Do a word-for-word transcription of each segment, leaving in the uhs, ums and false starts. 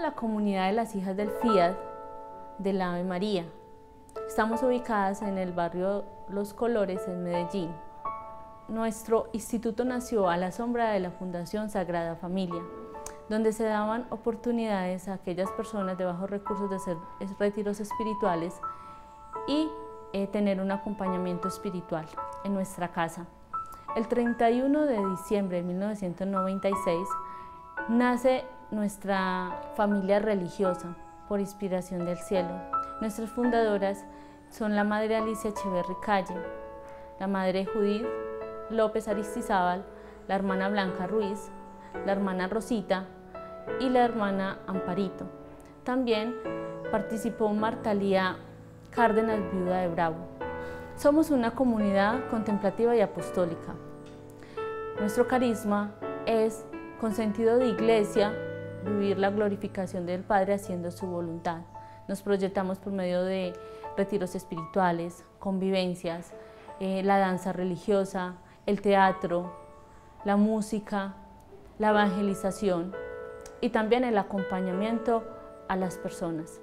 la comunidad de las hijas del Fiat de la Ave María. Estamos ubicadas en el barrio Los Colores, en Medellín. Nuestro instituto nació a la sombra de la Fundación Sagrada Familia, donde se daban oportunidades a aquellas personas de bajos recursos de hacer retiros espirituales y eh, tener un acompañamiento espiritual en nuestra casa. El treinta y uno de diciembre de mil novecientos noventa y seis nace nuestra familia religiosa por inspiración del cielo. Nuestras fundadoras son la madre Alicia Echeverry Calle, la madre Judith López Aristizábal, la hermana Blanca Ruiz, la hermana Rosita y la hermana Amparito. También participó Marta Lía Cárdenas, viuda de Bravo. Somos una comunidad contemplativa y apostólica. Nuestro carisma es, con sentido de iglesia, vivir la glorificación del Padre haciendo su voluntad. Nos proyectamos por medio de retiros espirituales, convivencias, eh, la danza religiosa, el teatro, la música, la evangelización y también el acompañamiento a las personas.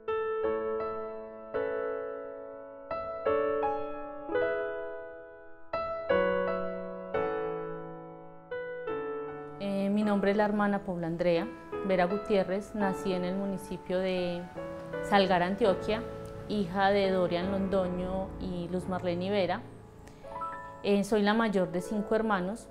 Eh, mi nombre es la hermana Paula Andrea Vera Gutiérrez, nací en el municipio de Salgar, Antioquia, hija de Dorian Londoño y Luz Marlene Vera. Eh, soy la mayor de cinco hermanos,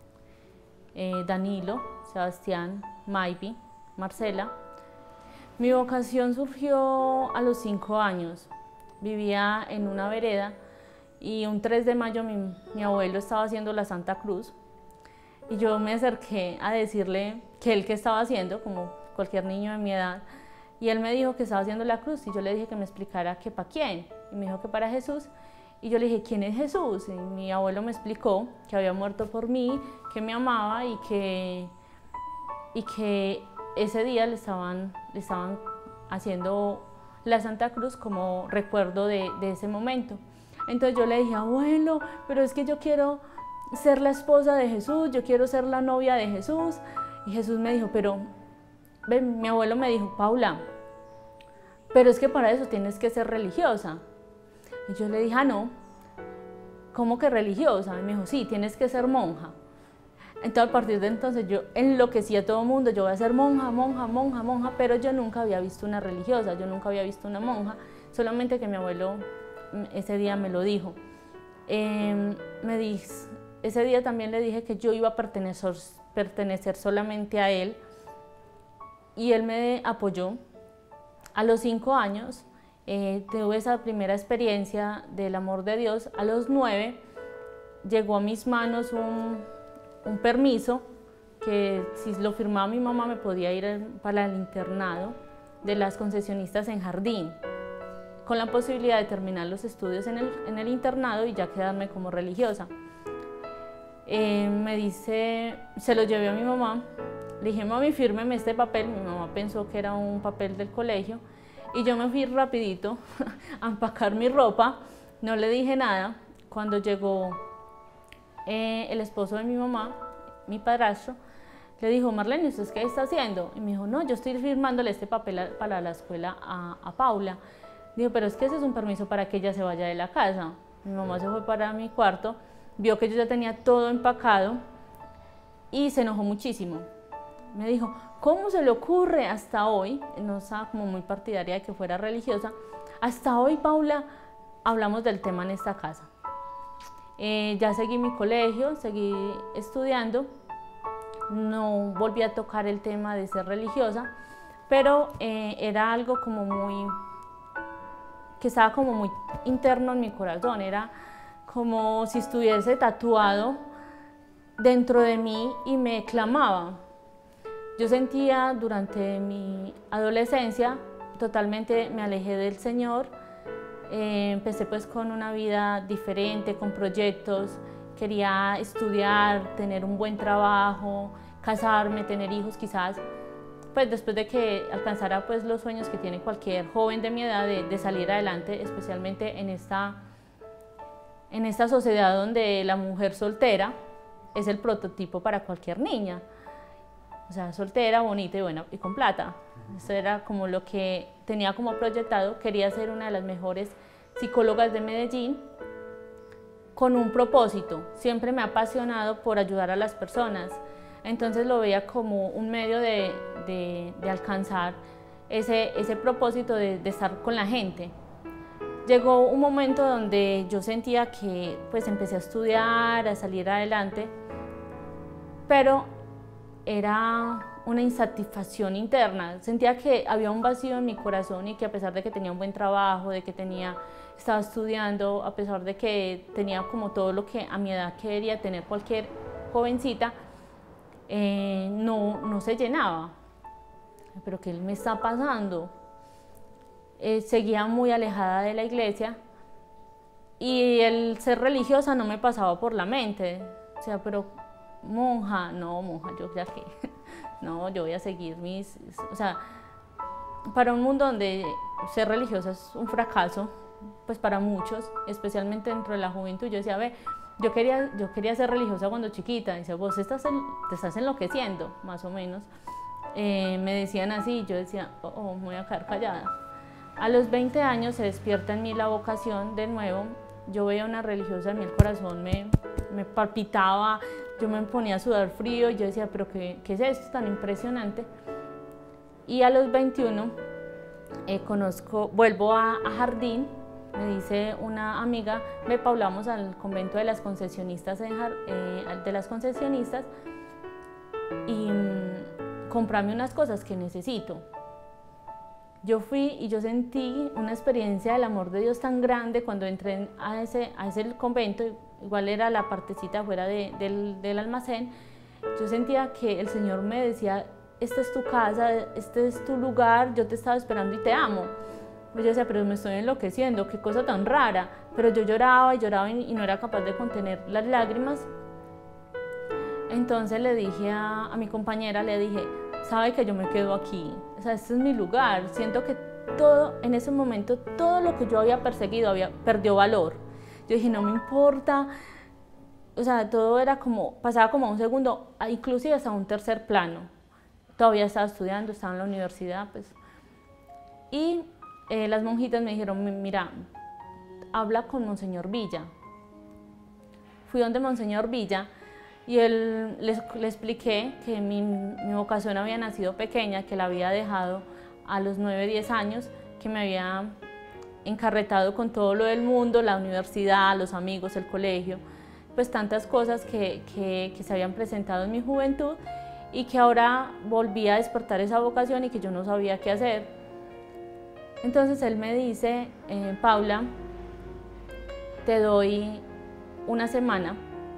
eh, Danilo, Sebastián, Maybi, Marcela. Mi vocación surgió a los cinco años. Vivía en una vereda y un tres de mayo mi, mi abuelo estaba haciendo la Santa Cruz y yo me acerqué a decirle que él qué estaba haciendo, como cualquier niño de mi edad, y él me dijo que estaba haciendo la cruz y yo le dije que me explicara que para quién, y me dijo que para Jesús. Y yo le dije, ¿quién es Jesús? Y mi abuelo me explicó que había muerto por mí, que me amaba y que, y que ese día le estaban, le estaban haciendo la Santa Cruz como recuerdo de, de ese momento. Entonces yo le dije, abuelo, pero es que yo quiero ser la esposa de Jesús, yo quiero ser la novia de Jesús. Y Jesús me dijo, pero, ven, mi abuelo me dijo, Paula, pero es que para eso tienes que ser religiosa. Y yo le dije, ah, no, ¿cómo que religiosa? Y me dijo, sí, tienes que ser monja. Entonces, a partir de entonces, yo enloquecí a todo el mundo, yo voy a ser monja, monja, monja, monja, pero yo nunca había visto una religiosa, yo nunca había visto una monja, solamente que mi abuelo ese día me lo dijo. Eh, me dijo, ese día también le dije que yo iba a pertenecer, pertenecer solamente a él, y él me apoyó. A los cinco años, Eh, tuve esa primera experiencia del amor de Dios. A los nueve llegó a mis manos un, un permiso que si lo firmaba mi mamá me podía ir para el internado de las concesionistas en Jardín, con la posibilidad de terminar los estudios en el, en el internado y ya quedarme como religiosa. Eh, me dice, se lo llevé a mi mamá, le dije, mami, fírmeme este papel. Mi mamá pensó que era un papel del colegio. Y yo me fui rapidito a empacar mi ropa, no le dije nada. Cuando llegó eh, el esposo de mi mamá, mi padrastro, le dijo, Marlene, ¿usted qué está haciendo? Y me dijo, no, yo estoy firmándole este papel para la escuela a, a Paula. Dijo, pero es que ese es un permiso para que ella se vaya de la casa. Mi mamá se fue para mi cuarto, vio que yo ya tenía todo empacado y se enojó muchísimo. Me dijo, ¿cómo se le ocurre hasta hoy? No estaba como muy partidaria de que fuera religiosa. Hasta hoy, Paula, hablamos del tema en esta casa. Eh, ya seguí mi colegio, seguí estudiando. No volví a tocar el tema de ser religiosa, pero eh, era algo como muy, que estaba como muy interno en mi corazón. Era como si estuviese tatuado dentro de mí y me clamaba. Yo sentía durante mi adolescencia, totalmente me alejé del Señor, eh, empecé pues con una vida diferente, con proyectos, quería estudiar, tener un buen trabajo, casarme, tener hijos quizás, pues después de que alcanzara pues los sueños que tiene cualquier joven de mi edad de, de salir adelante, especialmente en esta, en esta sociedad donde la mujer soltera es el prototipo para cualquier niña. O sea, soltera, bonita y buena y con plata. Eso era como lo que tenía como proyectado. Quería ser una de las mejores psicólogas de Medellín con un propósito. Siempre me ha apasionado por ayudar a las personas. Entonces lo veía como un medio de, de, de alcanzar ese, ese propósito de, de estar con la gente. Llegó un momento donde yo sentía que pues empecé a estudiar, a salir adelante, pero era una insatisfacción interna. Sentía que había un vacío en mi corazón y que a pesar de que tenía un buen trabajo, de que tenía, estaba estudiando, a pesar de que tenía como todo lo que a mi edad quería tener cualquier jovencita, eh, no, no se llenaba. ¿Pero qué me está pasando? Eh, seguía muy alejada de la iglesia y el ser religiosa no me pasaba por la mente. O sea, pero monja, no, monja, yo ya qué. No, yo voy a seguir mis... O sea, para un mundo donde ser religiosa es un fracaso, pues para muchos, especialmente dentro de la juventud, yo decía, ve, yo quería, yo quería ser religiosa cuando chiquita. Dice, vos estás en, te estás enloqueciendo, más o menos. Eh, me decían así, yo decía, oh, oh, me voy a quedar callada. A los veinte años se despierta en mí la vocación de nuevo. Yo veía una religiosa, en mí el corazón me, me palpitaba, yo me ponía a sudar frío y yo decía, pero ¿qué, qué es esto tan impresionante? Y a los veintiuno eh, conozco, vuelvo a, a Jardín, me dice una amiga, ve, Paula, vamos al convento de las concesionistas, en, eh, de las concesionistas y mmm, comprame unas cosas que necesito. Yo fui y yo sentí una experiencia del amor de Dios tan grande cuando entré a ese, a ese convento, igual era la partecita afuera de, del, del almacén. Yo sentía que el Señor me decía, esta es tu casa, este es tu lugar, yo te estaba esperando y te amo. Yo decía, pero me estoy enloqueciendo, qué cosa tan rara. Pero yo lloraba y lloraba y, y no era capaz de contener las lágrimas. Entonces le dije a, a mi compañera, le dije, sabe que yo me quedo aquí, o sea, este es mi lugar. Siento que todo, en ese momento, todo lo que yo había perseguido había, perdió valor. Yo dije, no me importa, o sea, todo era como, pasaba como a un segundo, inclusive hasta un tercer plano. Todavía estaba estudiando, estaba en la universidad, pues. Y eh, las monjitas me dijeron, mira, habla con Monseñor Villa. Fui donde Monseñor Villa, y él, le, le expliqué que mi, mi vocación había nacido pequeña, que la había dejado a los nueve, diez años, que me había encarretado con todo lo del mundo, la universidad, los amigos, el colegio, pues tantas cosas que, que, que se habían presentado en mi juventud y que ahora volví a despertar esa vocación y que yo no sabía qué hacer. Entonces él me dice, eh, Paula, te doy una semana,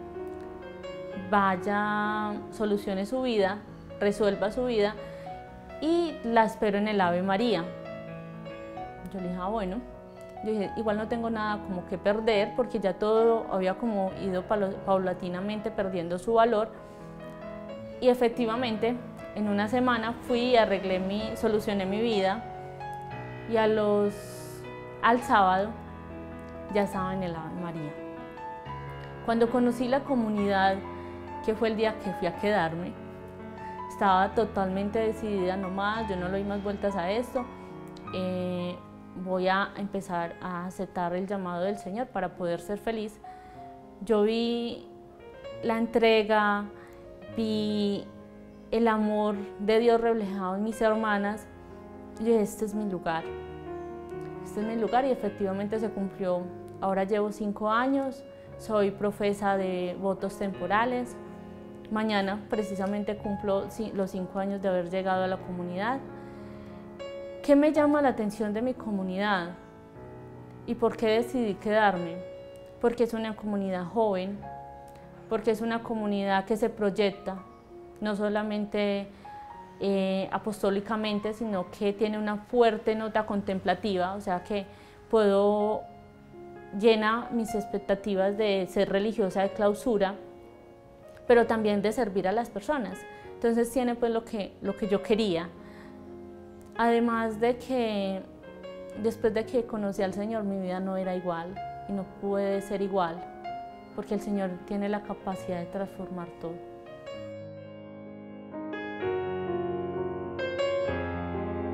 vaya, solucione su vida, resuelva su vida y la espero en el Ave María. Yo le dije, ah, bueno. Yo dije, igual no tengo nada como que perder porque ya todo había como ido paulatinamente perdiendo su valor. Y efectivamente, en una semana fui y arreglé mi, solucioné mi vida y a los, al sábado ya estaba en el Ave María. Cuando conocí la comunidad, que fue el día que fui a quedarme, estaba totalmente decidida, no más, yo no le doy más vueltas a esto, eh, voy a empezar a aceptar el llamado del Señor para poder ser feliz. Yo vi la entrega, vi el amor de Dios reflejado en mis hermanas, y dije, este es mi lugar, este es mi lugar y efectivamente se cumplió. Ahora llevo cinco años, soy profesa de votos temporales. Mañana precisamente cumplo los cinco años de haber llegado a la comunidad. ¿Qué me llama la atención de mi comunidad? ¿Y por qué decidí quedarme? Porque es una comunidad joven, porque es una comunidad que se proyecta, no solamente eh, apostólicamente, sino que tiene una fuerte nota contemplativa, o sea que puedo, llena mis expectativas de ser religiosa de clausura, pero también de servir a las personas. Entonces tiene pues lo que, lo que yo quería. Además de que después de que conocí al Señor, mi vida no era igual y no puede ser igual, porque el Señor tiene la capacidad de transformar todo.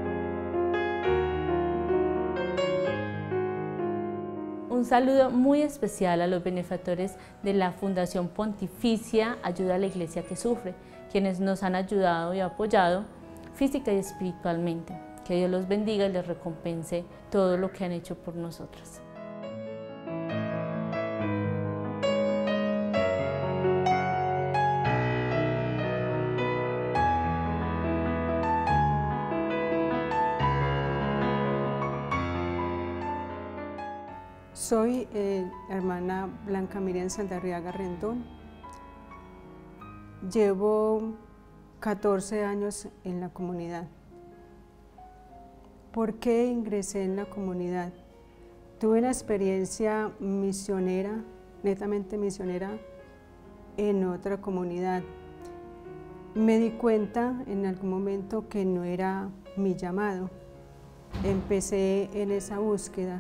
Un saludo muy especial a los benefactores de la Fundación Pontificia Ayuda a la Iglesia que Sufre, quienes nos han ayudado y apoyado física y espiritualmente. Que Dios los bendiga y les recompense todo lo que han hecho por nosotras. Soy eh, hermana Blanca Miriam Saldarriaga Rendón. Llevo catorce años en la comunidad. ¿Por qué ingresé en la comunidad? Tuve una experiencia misionera, netamente misionera, en otra comunidad. Me di cuenta en algún momento que no era mi llamado. Empecé en esa búsqueda.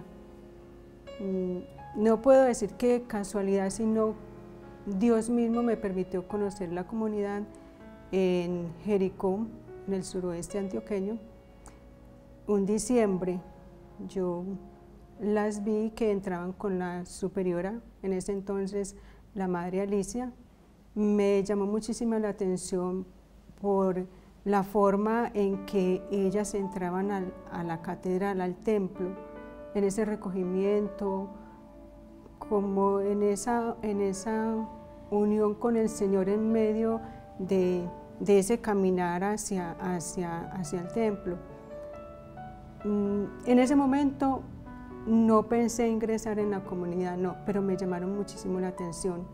No puedo decir que casualidad, sino Dios mismo me permitió conocer la comunidad en Jericó, en el suroeste antioqueño. Un diciembre yo las vi que entraban con la superiora, en ese entonces la madre Alicia. Me llamó muchísimo la atención por la forma en que ellas entraban al, a la catedral, al templo, en ese recogimiento, como en esa, en esa unión con el Señor en medio de, de ese caminar hacia, hacia, hacia el templo. En ese momento no pensé ingresar en la comunidad, no, pero me llamaron muchísimo la atención.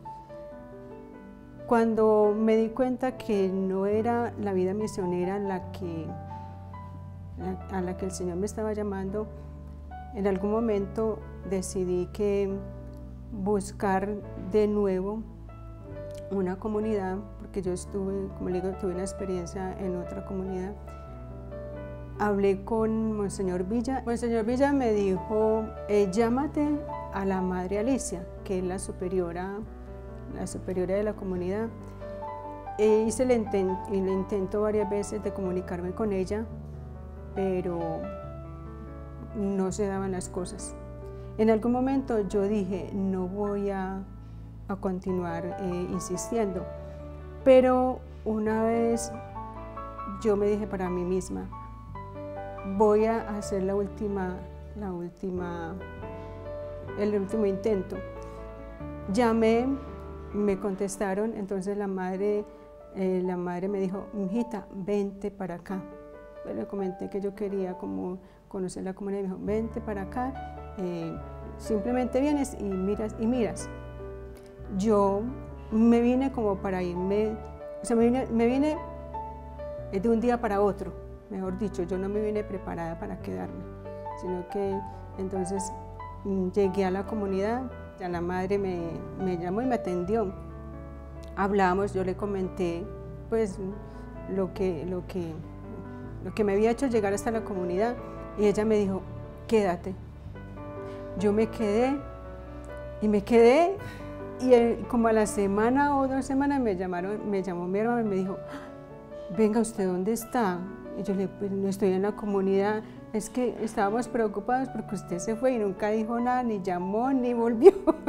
Cuando me di cuenta que no era la vida misionera la que, la, a la que el Señor me estaba llamando, en algún momento decidí que buscar de nuevo una comunidad, porque yo estuve, como le digo, tuve una experiencia en otra comunidad. Hablé con Monseñor Villa. Monseñor Villa me dijo, eh, llámate a la Madre Alicia, que es la superiora, la superiora de la comunidad. E hice el, intent, el intento varias veces de comunicarme con ella, pero no se daban las cosas. En algún momento yo dije, no voy a, a continuar eh, insistiendo, pero una vez yo me dije para mí misma, voy a hacer la última, la última, el último intento. Llamé, me contestaron, entonces la madre, eh, la madre me dijo, hijita, vente para acá. Yo le comenté que yo quería como conocer la comunidad y me dijo, vente para acá, eh, simplemente vienes y miras, y miras. Yo me vine como para irme, o sea, me vine, me vine de un día para otro, mejor dicho, yo no me vine preparada para quedarme, sino que entonces llegué a la comunidad, ya la madre me, me llamó y me atendió. Hablamos, yo le comenté pues lo que, lo que, lo que me había hecho llegar hasta la comunidad. Y ella me dijo, quédate. Yo me quedé y me quedé y como a la semana o dos semanas me llamaron, me llamó mi hermano y me dijo, venga, ¿usted dónde está? Y yo le dije, pues no estoy en la comunidad, es que estábamos preocupados porque usted se fue y nunca dijo nada, ni llamó, ni volvió.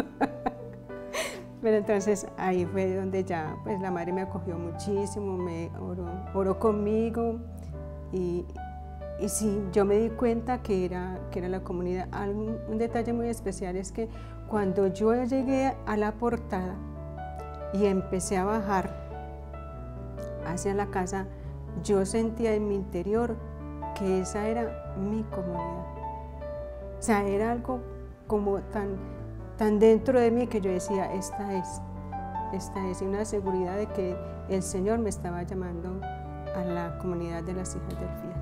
Pero entonces ahí fue donde ya pues la madre me acogió muchísimo, me oró, oró conmigo y Y sí, yo me di cuenta que era, que era la comunidad. Algún, un detalle muy especial es que cuando yo llegué a la portada y empecé a bajar hacia la casa, yo sentía en mi interior que esa era mi comunidad. O sea, era algo como tan, tan dentro de mí que yo decía, esta es, esta es, y una seguridad de que el Señor me estaba llamando a la comunidad de las hijas del fiel.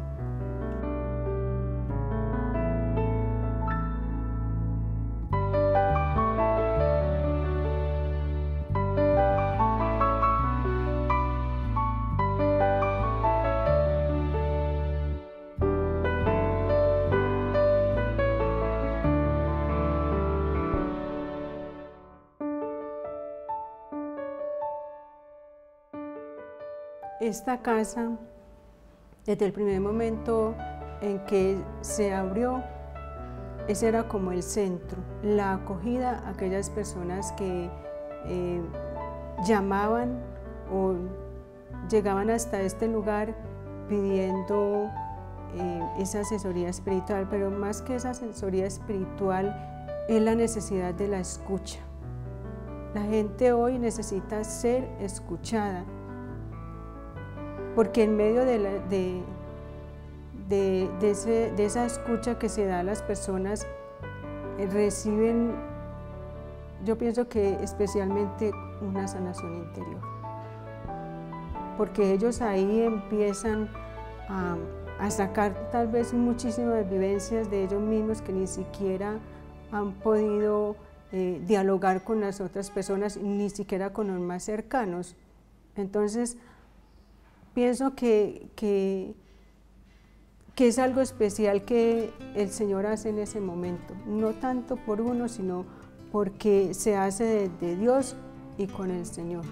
Esta casa, desde el primer momento en que se abrió, ese era como el centro, la acogida a aquellas personas que eh, llamaban o llegaban hasta este lugar pidiendo eh, esa asesoría espiritual, pero más que esa asesoría espiritual es la necesidad de la escucha. La gente hoy necesita ser escuchada, porque en medio de, la, de, de, de, ese, de esa escucha que se da a las personas, eh, reciben, yo pienso que especialmente una sanación interior, porque ellos ahí empiezan a, a sacar tal vez muchísimas vivencias de ellos mismos que ni siquiera han podido eh, dialogar con las otras personas, ni siquiera con los más cercanos. Entonces, pienso que, que, que es algo especial que el Señor hace en ese momento, no tanto por uno, sino porque se hace de, de Dios y con el Señor.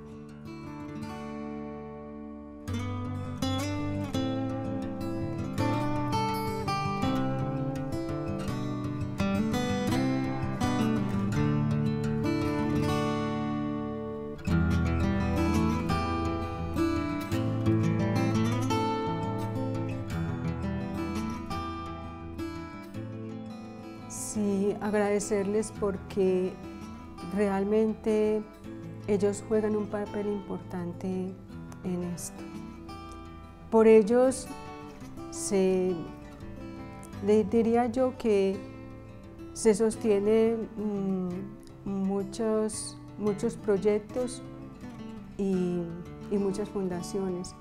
Sí, agradecerles porque realmente ellos juegan un papel importante en esto. Por ellos, se, les diría yo que se sostienen mmm, muchos, muchos proyectos y, y muchas fundaciones.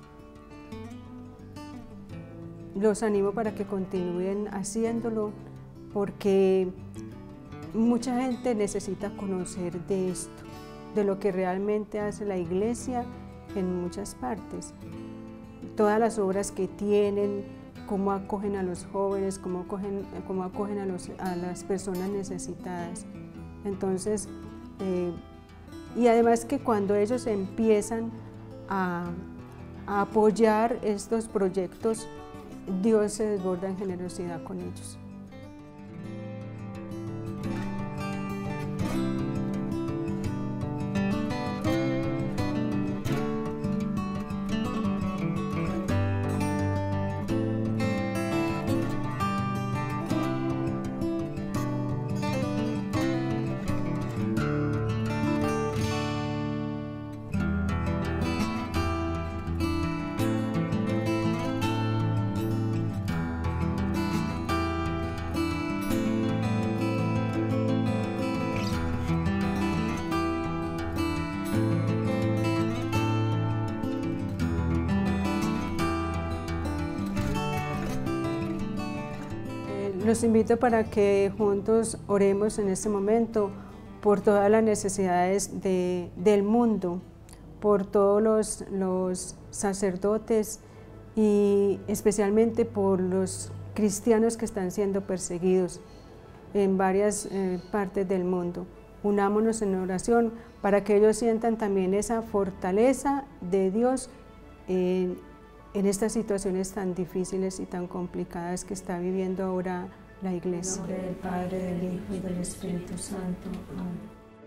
Los animo para que continúen haciéndolo, porque mucha gente necesita conocer de esto, de lo que realmente hace la iglesia en muchas partes. Todas las obras que tienen, cómo acogen a los jóvenes, cómo acogen, cómo acogen a, los, a las personas necesitadas. Entonces, eh, y además que cuando ellos empiezan a, a apoyar estos proyectos, Dios se desborda en generosidad con ellos. Los invito para que juntos oremos en este momento por todas las necesidades de, del mundo, por todos los, los sacerdotes y especialmente por los cristianos que están siendo perseguidos en varias eh, partes del mundo. Unámonos en oración para que ellos sientan también esa fortaleza de Dios en, en estas situaciones tan difíciles y tan complicadas que está viviendo ahora la Iglesia. En nombre del Padre, del Hijo y del Espíritu Santo. Amén.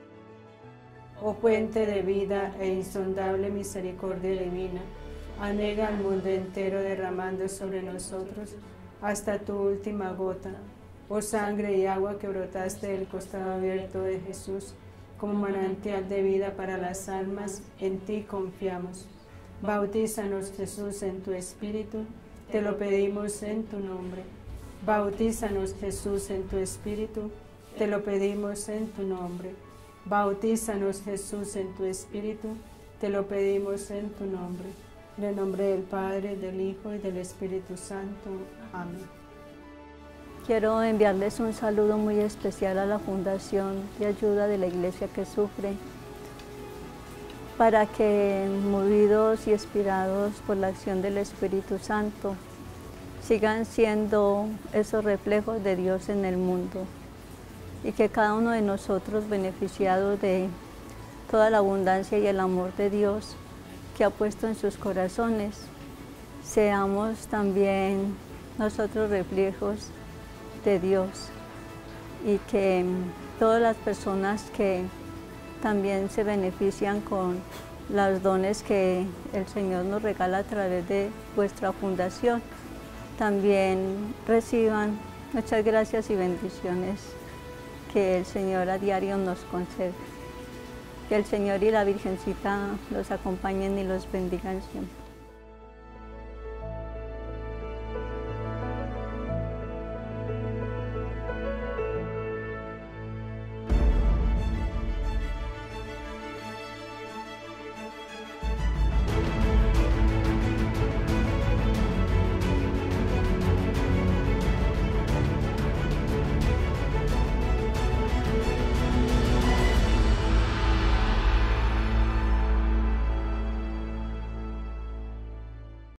Oh fuente de vida e insondable misericordia divina, anega al mundo entero derramando sobre nosotros hasta tu última gota. Oh sangre y agua que brotaste del costado abierto de Jesús, como manantial de vida para las almas, en ti confiamos. Bautízanos, Jesús, en tu Espíritu, te lo pedimos en tu nombre. Bautízanos, Jesús, en tu Espíritu, te lo pedimos en tu nombre. Bautízanos, Jesús, en tu Espíritu, te lo pedimos en tu nombre. En el nombre del Padre, del Hijo y del Espíritu Santo. Amén. Quiero enviarles un saludo muy especial a la Fundación de Ayuda de la Iglesia que Sufre, para que, movidos y inspirados por la acción del Espíritu Santo, sigan siendo esos reflejos de Dios en el mundo, y que cada uno de nosotros, beneficiados de toda la abundancia y el amor de Dios que ha puesto en sus corazones, seamos también nosotros reflejos de Dios y que todas las personas que también se benefician con los dones que el Señor nos regala a través de vuestra fundación, también reciban muchas gracias y bendiciones que el Señor a diario nos concede. Que el Señor y la Virgencita los acompañen y los bendigan siempre.